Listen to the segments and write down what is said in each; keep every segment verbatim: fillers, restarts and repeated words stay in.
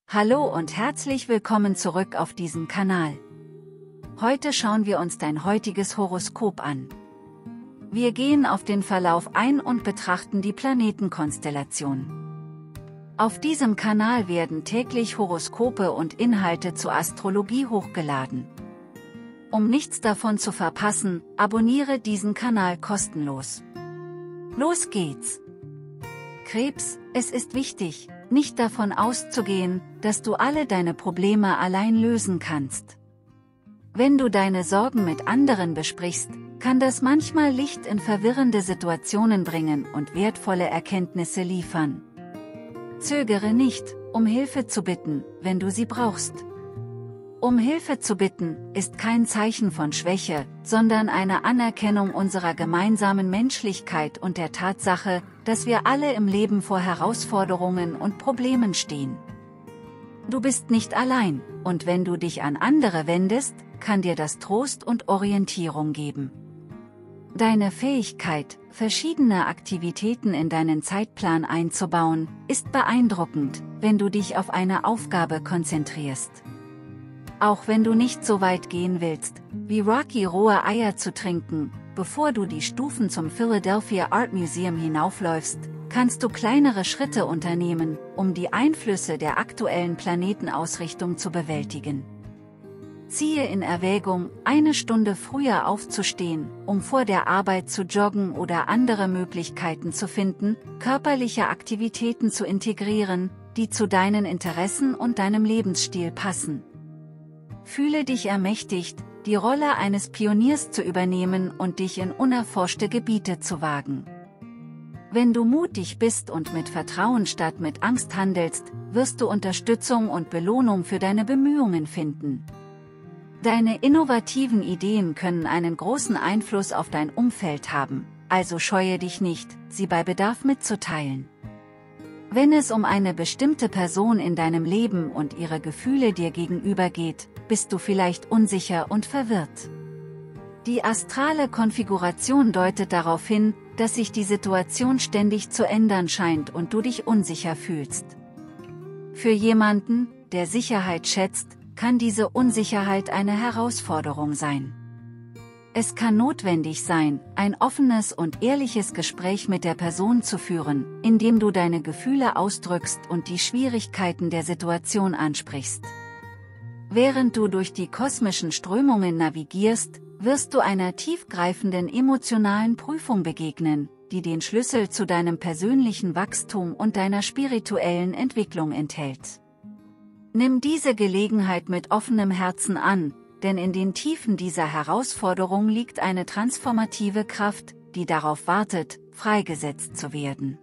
Hallo und herzlich willkommen zurück auf diesem Kanal. Heute schauen wir uns dein heutiges Horoskop an. Wir gehen auf den Verlauf ein und betrachten die Planetenkonstellation. Auf diesem Kanal werden täglich Horoskope und Inhalte zur Astrologie hochgeladen. Um nichts davon zu verpassen, abonniere diesen Kanal kostenlos. Los geht's! Krebs, es ist wichtig, nicht davon auszugehen, dass du alle deine Probleme allein lösen kannst. Wenn du deine Sorgen mit anderen besprichst, kann das manchmal Licht in verwirrende Situationen bringen und wertvolle Erkenntnisse liefern. Zögere nicht, um Hilfe zu bitten, wenn du sie brauchst. Um Hilfe zu bitten, ist kein Zeichen von Schwäche, sondern eine Anerkennung unserer gemeinsamen Menschlichkeit und der Tatsache, dass wir alle im Leben vor Herausforderungen und Problemen stehen. Du bist nicht allein, und wenn du dich an andere wendest, kann dir das Trost und Orientierung geben. Deine Fähigkeit, verschiedene Aktivitäten in deinen Zeitplan einzubauen, ist beeindruckend, wenn du dich auf eine Aufgabe konzentrierst. Auch wenn du nicht so weit gehen willst, wie Rocky rohe Eier zu trinken, bevor du die Stufen zum Philadelphia Art Museum hinaufläufst, kannst du kleinere Schritte unternehmen, um die Einflüsse der aktuellen Planetenausrichtung zu bewältigen. Ziehe in Erwägung, eine Stunde früher aufzustehen, um vor der Arbeit zu joggen oder andere Möglichkeiten zu finden, körperliche Aktivitäten zu integrieren, die zu deinen Interessen und deinem Lebensstil passen. Fühle dich ermächtigt, die Rolle eines Pioniers zu übernehmen und dich in unerforschte Gebiete zu wagen. Wenn du mutig bist und mit Vertrauen statt mit Angst handelst, wirst du Unterstützung und Belohnung für deine Bemühungen finden. Deine innovativen Ideen können einen großen Einfluss auf dein Umfeld haben, also scheue dich nicht, sie bei Bedarf mitzuteilen. Wenn es um eine bestimmte Person in deinem Leben und ihre Gefühle dir gegenüber geht, bist du vielleicht unsicher und verwirrt. Die astrale Konfiguration deutet darauf hin, dass sich die Situation ständig zu ändern scheint und du dich unsicher fühlst. Für jemanden, der Sicherheit schätzt, kann diese Unsicherheit eine Herausforderung sein. Es kann notwendig sein, ein offenes und ehrliches Gespräch mit der Person zu führen, indem du deine Gefühle ausdrückst und die Schwierigkeiten der Situation ansprichst. Während du durch die kosmischen Strömungen navigierst, wirst du einer tiefgreifenden emotionalen Prüfung begegnen, die den Schlüssel zu deinem persönlichen Wachstum und deiner spirituellen Entwicklung enthält. Nimm diese Gelegenheit mit offenem Herzen an, denn in den Tiefen dieser Herausforderung liegt eine transformative Kraft, die darauf wartet, freigesetzt zu werden.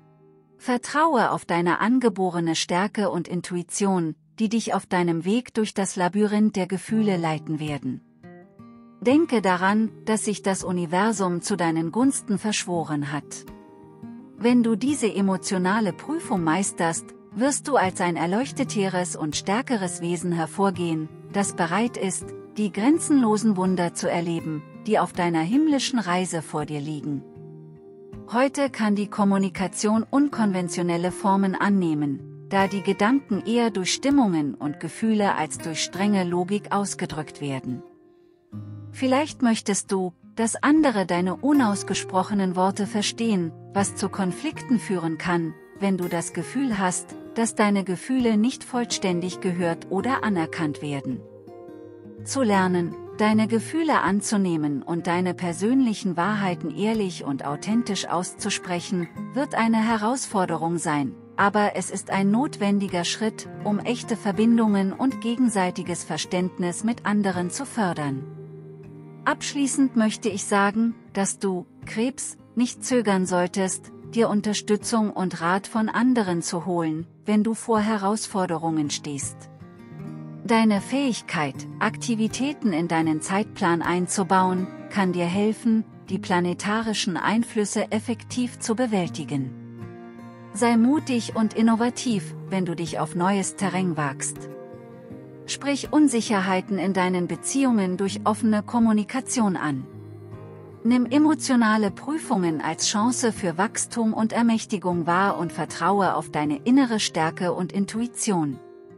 Vertraue auf deine angeborene Stärke und Intuition, die dich auf deinem Weg durch das Labyrinth der Gefühle leiten werden. Denke daran, dass sich das Universum zu deinen Gunsten verschworen hat. Wenn du diese emotionale Prüfung meisterst, wirst du als ein erleuchteteres und stärkeres Wesen hervorgehen, das bereit ist, die grenzenlosen Wunder zu erleben, die auf deiner himmlischen Reise vor dir liegen. Heute kann die Kommunikation unkonventionelle Formen annehmen, da die Gedanken eher durch Stimmungen und Gefühle als durch strenge Logik ausgedrückt werden. Vielleicht möchtest du, dass andere deine unausgesprochenen Worte verstehen, was zu Konflikten führen kann, wenn du das Gefühl hast, dass deine Gefühle nicht vollständig gehört oder anerkannt werden. Zu lernen, deine Gefühle anzunehmen und deine persönlichen Wahrheiten ehrlich und authentisch auszusprechen, wird eine Herausforderung sein, aber es ist ein notwendiger Schritt, um echte Verbindungen und gegenseitiges Verständnis mit anderen zu fördern. Abschließend möchte ich sagen, dass du, Krebs, nicht zögern solltest, dir Unterstützung und Rat von anderen zu holen, wenn du vor Herausforderungen stehst. Deine Fähigkeit, Aktivitäten in deinen Zeitplan einzubauen, kann dir helfen, die planetarischen Einflüsse effektiv zu bewältigen. Sei mutig und innovativ, wenn du dich auf neues Terrain wagst. Sprich Unsicherheiten in deinen Beziehungen durch offene Kommunikation an. Nimm emotionale Prüfungen als Chance für Wachstum und Ermächtigung wahr und vertraue auf deine innere Stärke und Intuition.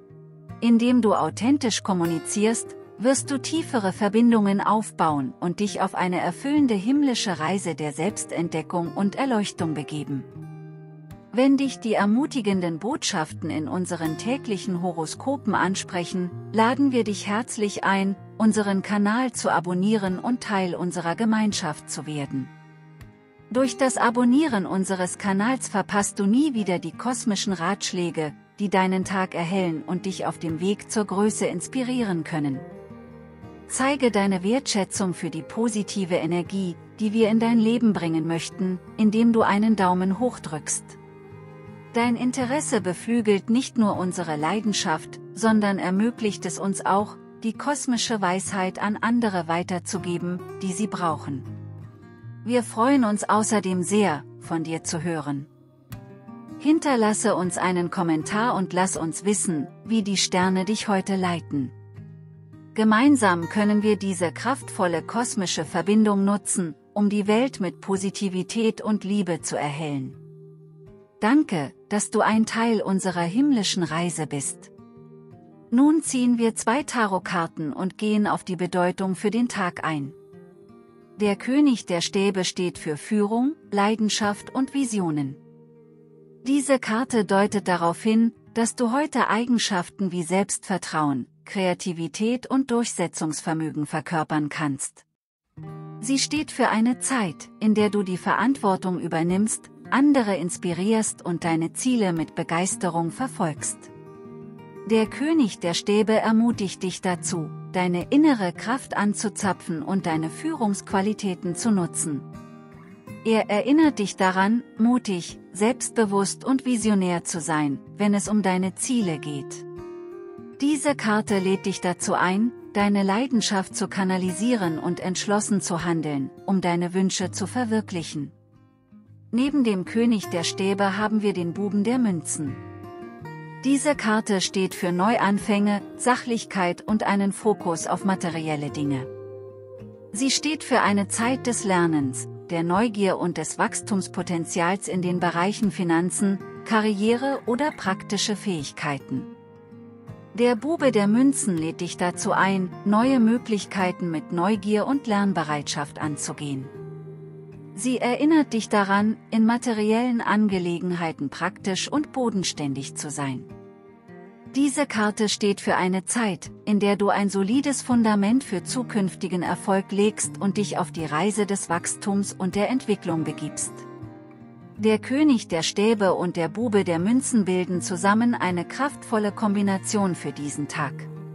Indem du authentisch kommunizierst, wirst du tiefere Verbindungen aufbauen und dich auf eine erfüllende himmlische Reise der Selbstentdeckung und Erleuchtung begeben. Wenn dich die ermutigenden Botschaften in unseren täglichen Horoskopen ansprechen, laden wir dich herzlich ein, unseren Kanal zu abonnieren und Teil unserer Gemeinschaft zu werden. Durch das Abonnieren unseres Kanals verpasst du nie wieder die kosmischen Ratschläge, die deinen Tag erhellen und dich auf dem Weg zur Größe inspirieren können. Zeige deine Wertschätzung für die positive Energie, die wir in dein Leben bringen möchten, indem du einen Daumen hoch drückst. Dein Interesse beflügelt nicht nur unsere Leidenschaft, sondern ermöglicht es uns auch, die kosmische Weisheit an andere weiterzugeben, die sie brauchen. Wir freuen uns außerdem sehr, von dir zu hören. Hinterlasse uns einen Kommentar und lass uns wissen, wie die Sterne dich heute leiten. Gemeinsam können wir diese kraftvolle kosmische Verbindung nutzen, um die Welt mit Positivität und Liebe zu erhellen. Danke, dass du ein Teil unserer himmlischen Reise bist. Nun ziehen wir zwei Tarotkarten und gehen auf die Bedeutung für den Tag ein. Der König der Stäbe steht für Führung, Leidenschaft und Visionen. Diese Karte deutet darauf hin, dass du heute Eigenschaften wie Selbstvertrauen, Kreativität und Durchsetzungsvermögen verkörpern kannst. Sie steht für eine Zeit, in der du die Verantwortung übernimmst, andere inspirierst und deine Ziele mit Begeisterung verfolgst. Der König der Stäbe ermutigt dich dazu, deine innere Kraft anzuzapfen und deine Führungsqualitäten zu nutzen. Er erinnert dich daran, mutig, selbstbewusst und visionär zu sein, wenn es um deine Ziele geht. Diese Karte lädt dich dazu ein, deine Leidenschaft zu kanalisieren und entschlossen zu handeln, um deine Wünsche zu verwirklichen. Neben dem König der Stäbe haben wir den Buben der Münzen. Diese Karte steht für Neuanfänge, Sachlichkeit und einen Fokus auf materielle Dinge. Sie steht für eine Zeit des Lernens, der Neugier und des Wachstumspotenzials in den Bereichen Finanzen, Karriere oder praktische Fähigkeiten. Der Bube der Münzen lädt dich dazu ein, neue Möglichkeiten mit Neugier und Lernbereitschaft anzugehen. Sie erinnert dich daran, in materiellen Angelegenheiten praktisch und bodenständig zu sein. Diese Karte steht für eine Zeit, in der du ein solides Fundament für zukünftigen Erfolg legst und dich auf die Reise des Wachstums und der Entwicklung begibst. Der König der Stäbe und der Bube der Münzen bilden zusammen eine kraftvolle Kombination für diesen Tag.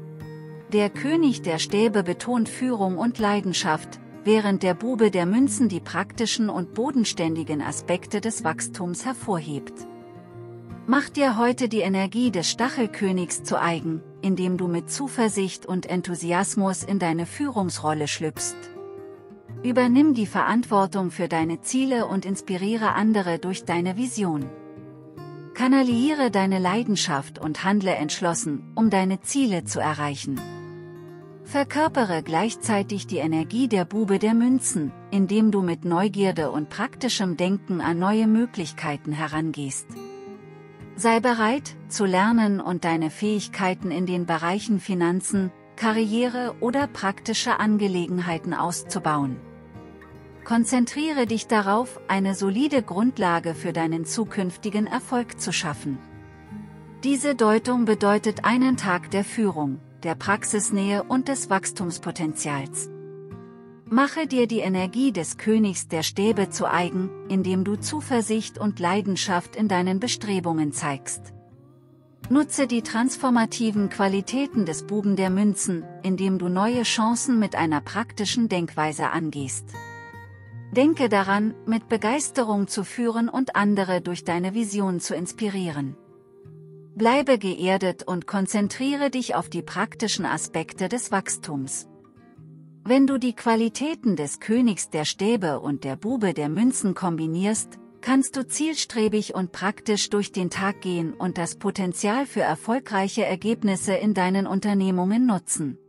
Der König der Stäbe betont Führung und Leidenschaft, während der Bube der Münzen die praktischen und bodenständigen Aspekte des Wachstums hervorhebt. Mach dir heute die Energie des Stachelkönigs zu eigen, indem du mit Zuversicht und Enthusiasmus in deine Führungsrolle schlüpfst. Übernimm die Verantwortung für deine Ziele und inspiriere andere durch deine Vision. Kanalisiere deine Leidenschaft und handle entschlossen, um deine Ziele zu erreichen. Verkörpere gleichzeitig die Energie der Bube der Münzen, indem du mit Neugierde und praktischem Denken an neue Möglichkeiten herangehst. Sei bereit, zu lernen und deine Fähigkeiten in den Bereichen Finanzen, Karriere oder praktische Angelegenheiten auszubauen. Konzentriere dich darauf, eine solide Grundlage für deinen zukünftigen Erfolg zu schaffen. Diese Deutung bedeutet einen Tag der Führung, der Praxisnähe und des Wachstumspotenzials. Mache dir die Energie des Königs der Stäbe zu eigen, indem du Zuversicht und Leidenschaft in deinen Bestrebungen zeigst. Nutze die transformativen Qualitäten des Buben der Münzen, indem du neue Chancen mit einer praktischen Denkweise angehst. Denke daran, mit Begeisterung zu führen und andere durch deine Vision zu inspirieren. Bleibe geerdet und konzentriere dich auf die praktischen Aspekte des Wachstums. Wenn du die Qualitäten des Königs der Stäbe und der Bube der Münzen kombinierst, kannst du zielstrebig und praktisch durch den Tag gehen und das Potenzial für erfolgreiche Ergebnisse in deinen Unternehmungen nutzen.